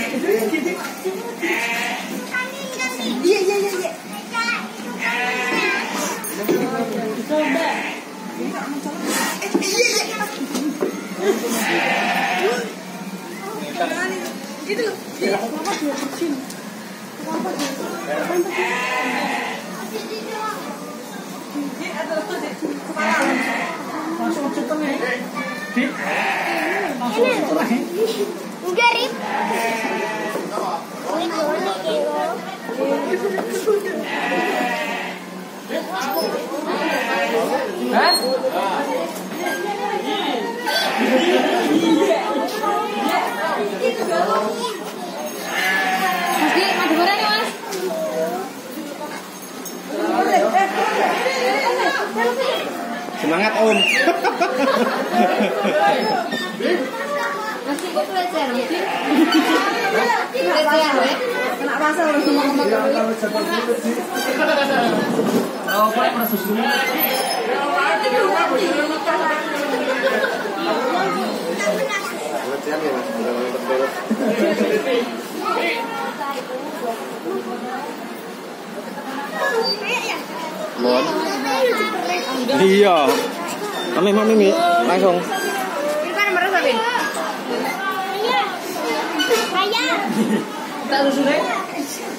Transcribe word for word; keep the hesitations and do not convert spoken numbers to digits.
Iya iya iya iya. Coba. Iya iya. Itu loh. Kenapa dia kecil? Kenapa dia? Langsung cepat nih. Langsung cepat nih. Enggak, Rip. Hah? Mas Di, madu goreng nih, Mas. Semangat Om. Masih kok belajar, Mas Di? Belajar, ya? Kena pasal lu semua ngomong. Oh, Pak, pernah susu. Mon. Iya. Mami, mami, mi. Langsung. Ini kan nomor berapa, Bin? Iya. Saya. Tak susu deh.